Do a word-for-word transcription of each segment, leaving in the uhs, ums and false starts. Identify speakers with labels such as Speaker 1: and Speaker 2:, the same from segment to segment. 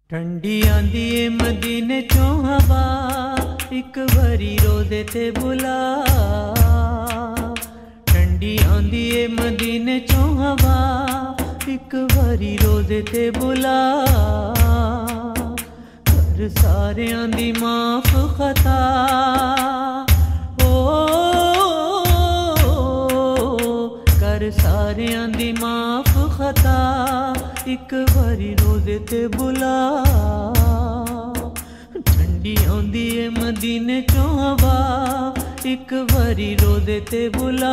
Speaker 1: ठंडी आंदी ए मदीने चों हवा, एक बारी रोज़े ते बुला। ठंडी आंदी ए मदीने चों हवा, एक बारी रोज़े ते बुला। कर सारियां दी माफ खता, ओ कर सारियां दी माफ खता, एक बारी रोज़े ते बुला। ठंडी आंदी ए मदीने चों हवा, एक बारी रोज़े ते बुला।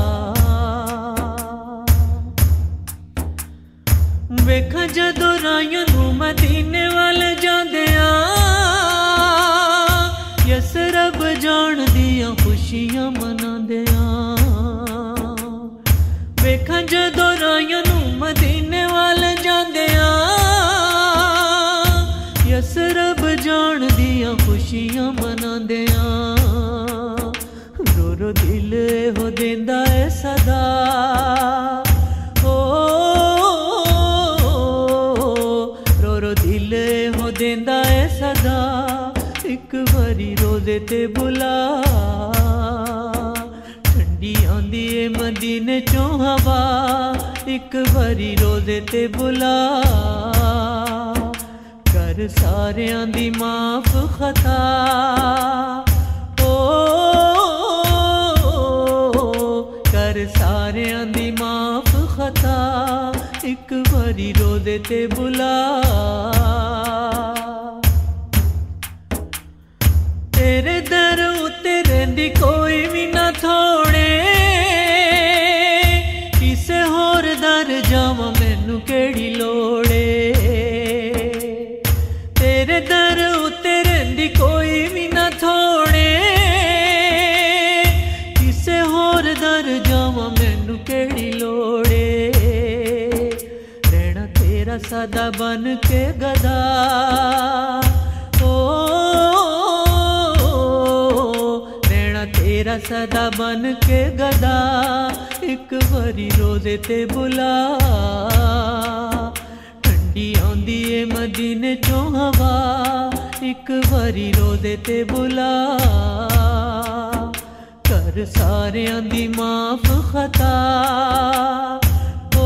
Speaker 1: वेखा जदों राहियां नूं मदीने वाल जांदियां, यसरब जान दियां खुशियां मनांदियां। वेखा जदों राहियां नूं मदीने वाल जांदियां, यसरब जान दियां खुशियां मनांदियां। रो रो दिल हो देंदा है सदा, ओ रो रो दिल हो देंदा है सदा, एक बारी रोज़े ते बुला। ठंडी आंदी ए मदीने चों हवा, एक बारी रोज़े ते बुला। कर सारियां दी माफ खता, ओ कर सारियां दी माफ खता, एक बारी रोज़े ते बुला। तेरे दर उत्ते रहिंदी कोई भी ना थोड़े, किसे होर दर जावां मैनू केड़ी लोड़े। तेरे दर उत्ते रहिंदी कोई भी ना थोड़े, किसे होर दर जावां मैनू केड़ी लोड़े। रहना तेरा सदा बन के गदा, ओ रहना तेरा सदा बन के गदा, एक बारी रोज़े ते बुला। ठंडी आंदी ए मदीने चों हवा, एक बारी रोज़े ते बुला। कर सारियां दी माफ खता, ओ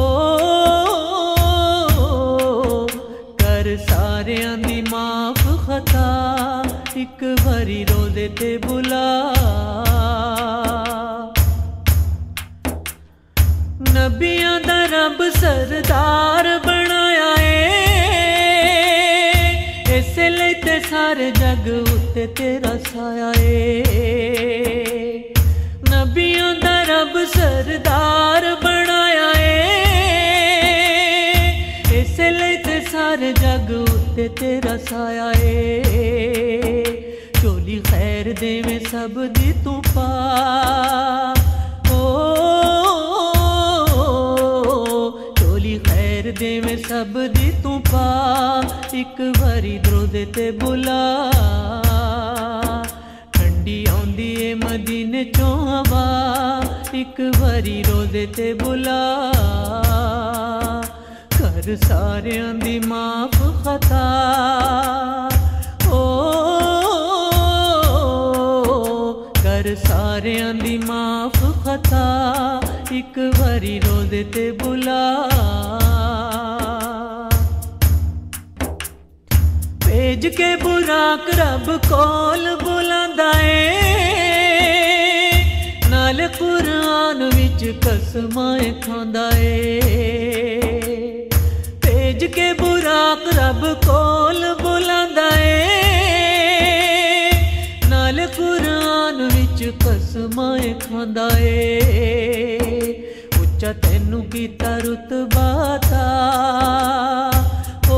Speaker 1: कर सारियां दी माफ खता, एक बारी रोज़े ते बुला। नबियां दा रब सरदार बनाया ए, इस लई ते सारे जग उत्ते तेरा साया ए। नबियां दा रब सरदार बनाया ए, इस लई ते सारे जग उत्ते तेरा साया ए। चोली खैर देवे सब दी तू पा, ओ खैर देवे सब दी तू पा, एक बारी रोज़े ते बुला। ठंडी आंदी ए मदीने चों हवा, एक बारी रोज़े ते बुला। कर सारियां दी माफ खता, ओ कर सारियां दी माफ खता, एक बारी रोज़े ते बुला। भेज के बुराक रब कोल बुलांदा ए, नाल कुरान विच कसमां खांदा ए। भेज के बुराक रब कोल बुलांदा ए, नाल कुरान विच कसमां खांदा ए। उच्चा तैनू कीता रुतबा ता, ओ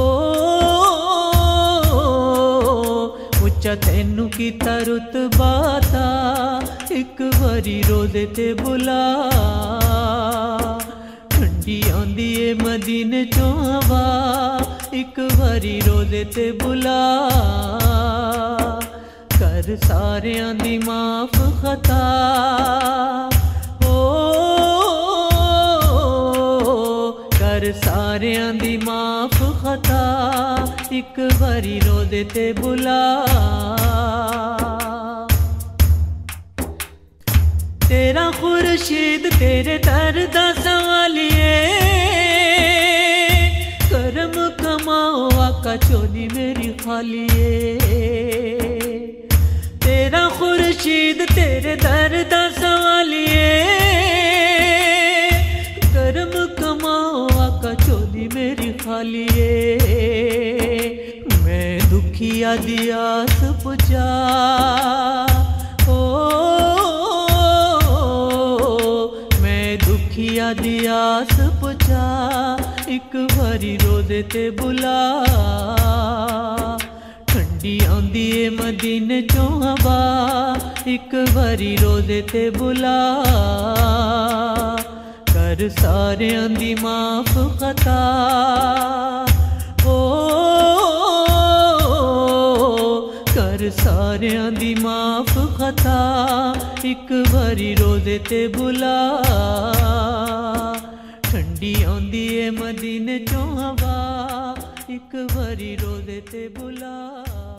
Speaker 1: उच्चा तैनू कीता रुतबा ता, एक बारी रोज़े ते बुला। ठंडी आंदी ए मदीने चों हवा, एक बारी रोज़े ते बुला। कर सारियां दी माफ खता, ओ कर कर सारियां दी माफ खता, एक बारी रोज़े ते बुला। तेरा खुर्शीद तेरे दर दा सवालिए, करम कमाओ आका चोली मेरी खालिए। तेरा खुर्शीद तेरे दर दा सवालिए, करम कमाओ आका चोली मेरी खालिए। मैं दुखिया दी आस पुचा, दुखिया दी आस पुचा, एक बारी रोज़े ते बुला। ठंडी आंदी ए मदीने चों हवा, एक बारी रोज़े ते बुला। कर सारियां दी माफ खता, ओ कर सारियां दी माफ खता, एक बारी रोज़े ते बुला। ठंडी आंदी ए मदीने चों हवा, एक बारी रोज़े ते बुला।